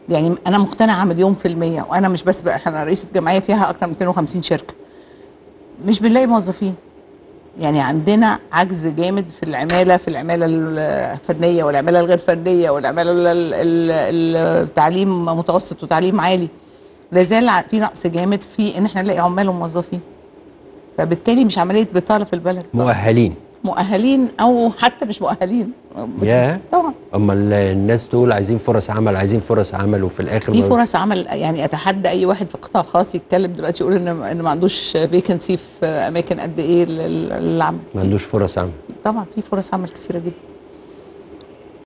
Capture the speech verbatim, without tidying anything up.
يعني انا مقتنعه مليون في الميه، وانا مش بس بقى، انا رئيسه جمعيه فيها اكتر من مئتين وخمسين شركه، مش بنلاقي موظفين. يعني عندنا عجز جامد في العماله، في العماله الفنيه والعماله الغير فنيه والعماله ال- ال- التعليم متوسط وتعليم عالي. لا زال ع- في نقص جامد في ان احنا نلاقي عمال وموظفين. فبالتالي مش عمليه بطاله في البلد طبعا. مؤهلين. مؤهلين او حتى مش مؤهلين، بس يا طبعا اما الناس تقول عايزين فرص عمل، عايزين فرص عمل، وفي الاخر في ما فرص عمل. يعني اتحدى اي واحد في قطاع خاص يتكلم دلوقتي يقول ان ان ما عندوش فيكنسي في اماكن قد ايه لل- للعمل. ما عندوش فرص عمل. طبعا في فرص عمل كثيره جدا.